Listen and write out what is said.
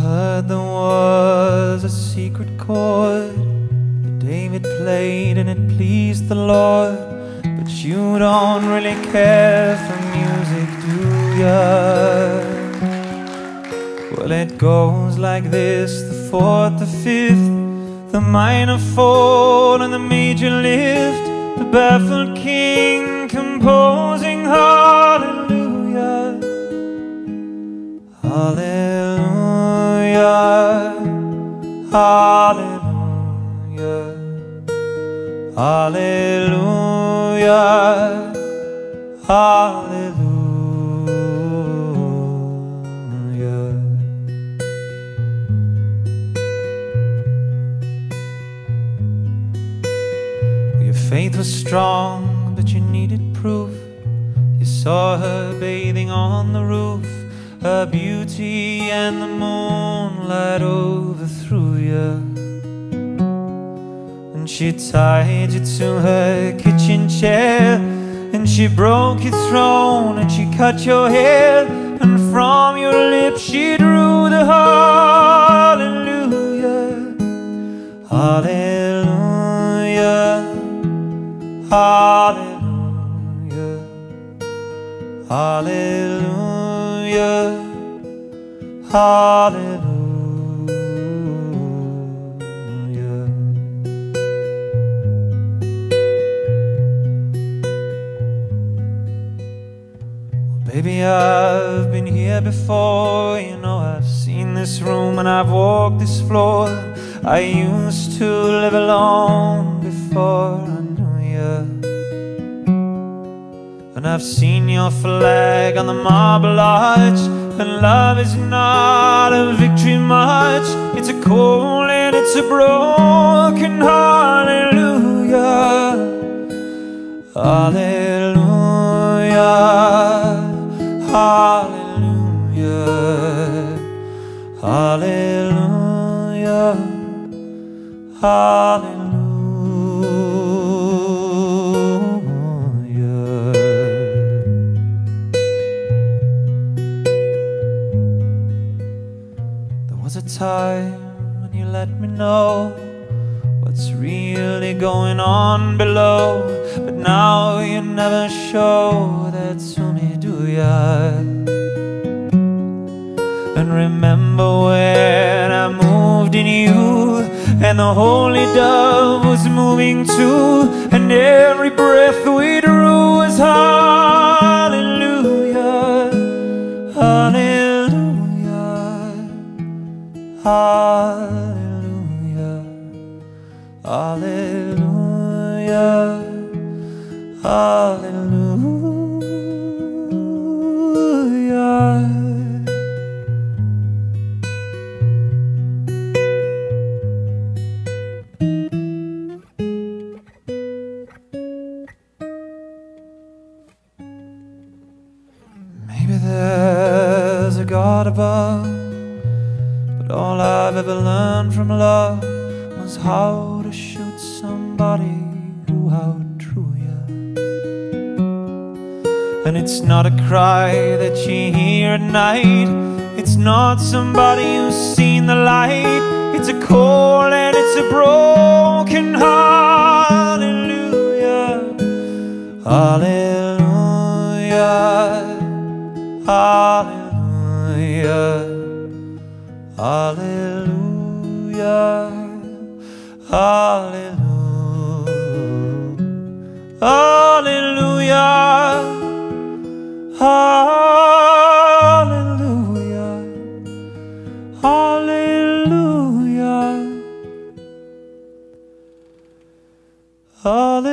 heard there was a secret chord that David played and it pleased the Lord. But you don't really care for music, do ya? Well, it goes like this: the fourth, the fifth, the minor fall and the major lift, the baffled king composing hallelujah, hallelujah, hallelujah, hallelujah, hallelujah. Your faith was strong, but you needed proof. You saw her bathing on the roof, her beauty and the moonlight overthrew you. And she tied you to her kitchen chair, and she broke your throne, and she cut your hair, and from your lips she drew the hallelujah, hallelujah, hallelujah, hallelujah, hallelujah. Baby, I've been here before. You know, I've seen this room and I've walked this floor. I used to live alone before I knew you, and I've seen your flag on the marble arch. And love is not a victory march, it's a cold and it's a broken hallelujah, hallelujah, hallelujah, hallelujah, hallelujah. There was a time when you let me know what's really going on below, but now you never show that to me, do ya? And remember when I moved in you, and the holy dove was moving too, and every breath we drew was hallelujah, hallelujah, hallelujah, hallelujah, hallelujah. Maybe there's a God above, but all I've ever learned from love was how to shoot somebody who outdrew you. And it's not a cry that you hear at night, it's not somebody who's seen the light, it's a cold and it's a broken hallelujah, hallelujah, hallelujah, hallelujah, hallelujah, hallelujah, hallelujah, hallelujah, hallelujah.